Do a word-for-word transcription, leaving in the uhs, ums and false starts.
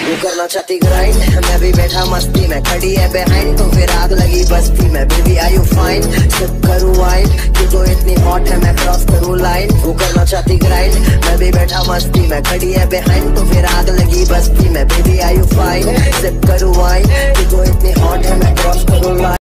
वो करना चाहती ग्राइंड, मैं भी बैठा मस्ती में, खड़ी है बिहाइंड तो फिर आग लगी बस्ती में। Baby are you fine, sip करूँ वाइन, तू तो इतनी हॉट है मैं क्रॉस करूँ लाइन। वो करना चाहती ग्राइंड, मैं भी बैठा मस्ती में, खड़ी है बिहाइंड तो फिर आग लगी बस्ती में। Baby are you fine, sip करूँ वाइन, तू तो इतनी हॉट है मैं क्रॉस करूँ लाइन।